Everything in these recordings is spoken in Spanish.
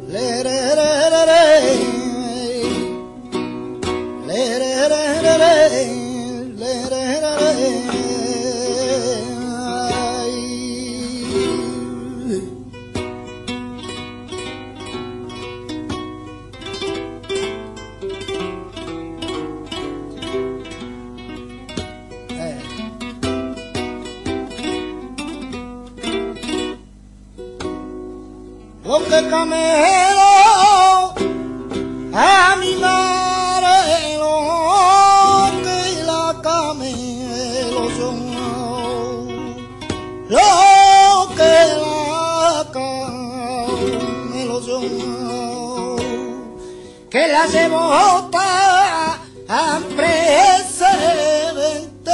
le re re re re, le re re re re, le re re re. Lo que camelo a mi madre, lo que la camelo son, lo que la camelo son, que la llevo a precedente,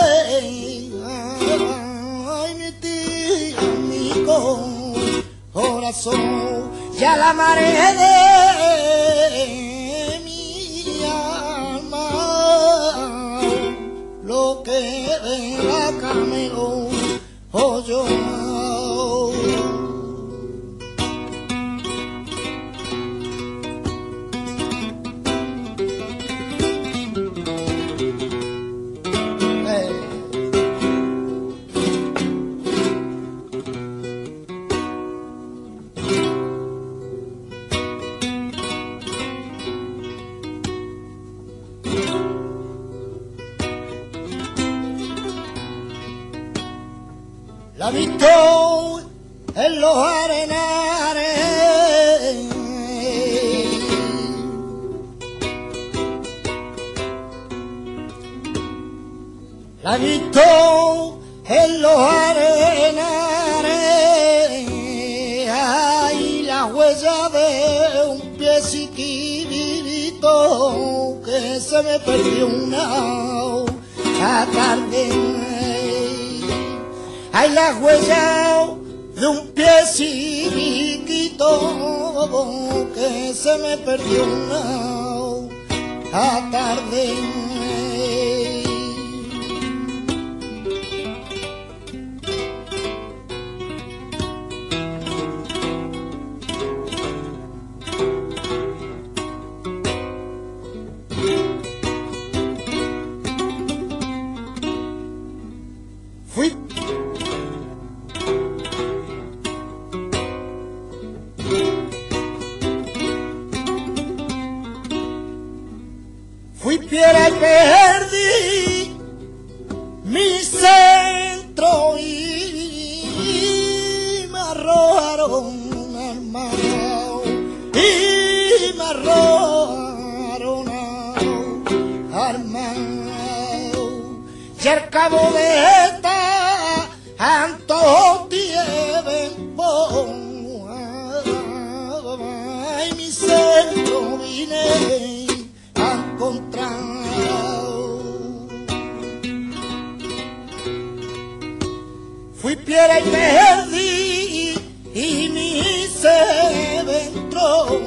ay mi tía, mi corazón. Ya la marea de mi alma, lo que la camelo yo. La he visto en los arenales, la he visto en los arenales, hay la huella de un pie chiquitito que se me perdió una tarde. Hay la huella de un pie chiquito que se me perdió una tarde. Fui piedra y perdí mi centro y me arrojaron armado y me arrojaron armado y al cabo de esta tanto tiempo ay mi centro vine fui piedra y perdí y mi centro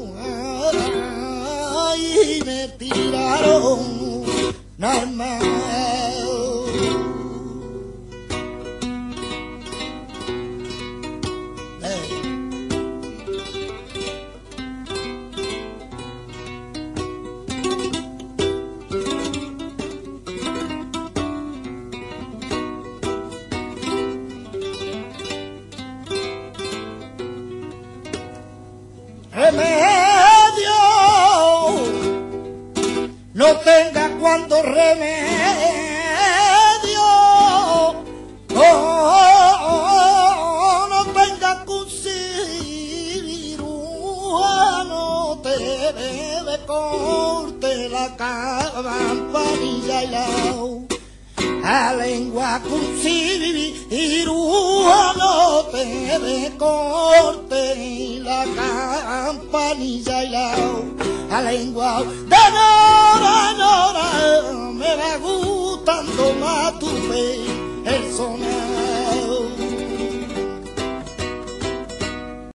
y me tiraron armado. Remedio no tenga cuanto remedio no tenga cirujano te debe corte la campanilla y la lengua con cirujano te debe corte la campanilla y la lengua de Nora, Nora, me va gustando más tu fe, el son